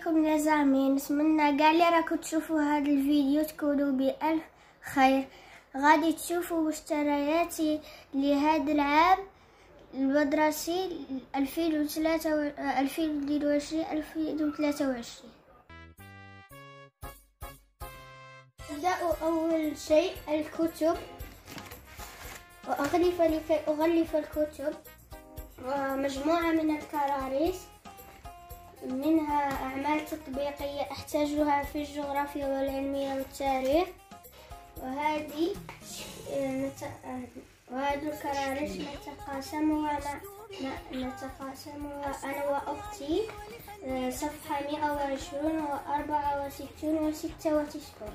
عليكم يا زعمي، نتمنى كاع اللي راكم تشوفوا هذا الفيديو تكونوا بألف خير. غادي تشوفوا مشترياتي لهذا العام المدرسي 2022-2023. نبدأ أول شيء الكتب وأغلف لكي أغلف الكتب، ومجموعة من الكراريس منها أعمال تطبيقية أحتاجها في الجغرافيا والعلمية والتاريخ. وهذه الكراريس نتقاسمها أنا وأختي، صفحة 120 و64 و96.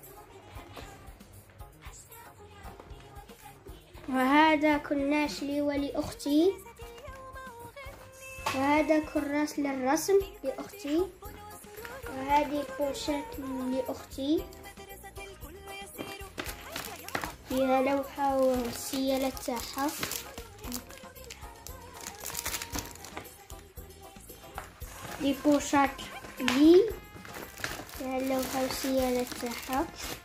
وهذا كناش لي ولأختي، وهذا كراس للرسم لأختي، وهذه بوشات لأختي فيها لوحة والسيالة تاعها. دي بوشات لي فيها اللوحة والسيالة تاعها.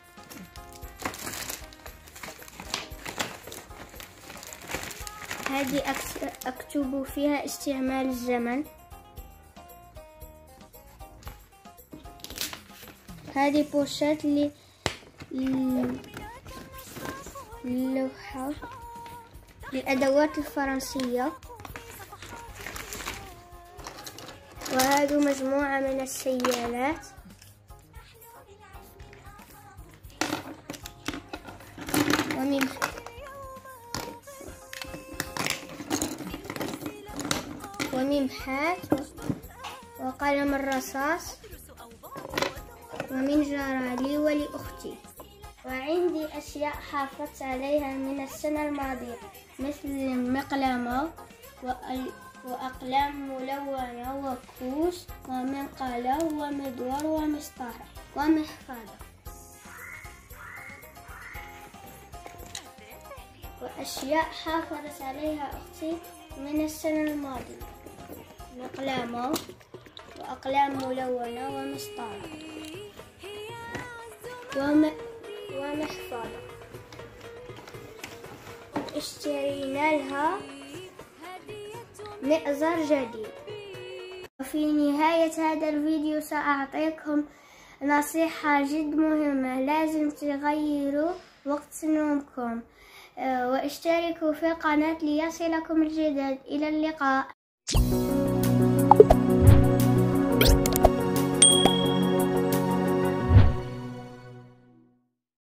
هذه أكتب فيها استعمال الزمن. هذه بوشات اللوحة للأدوات الفرنسية. وهذه مجموعة من السيالات. وممحات وقلم الرصاص ومنجرة لي ولأختي. وعندي أشياء حافظت عليها من السنة الماضية، مثل مقلمة وأقلام ملونة وكوس ومنقلة ومدور ومسطرة ومحفظة. وأشياء حافظت عليها أختي من السنة الماضية، مقلمة وأقلام ملونة ومسطرة ومحفظة. اشترينا لها مئزر جديد. وفي نهاية هذا الفيديو سأعطيكم نصيحة جد مهمة، لازم تغيروا وقت نومكم، واشتركوا في القناة ليصلكم الجديد. إلى اللقاء.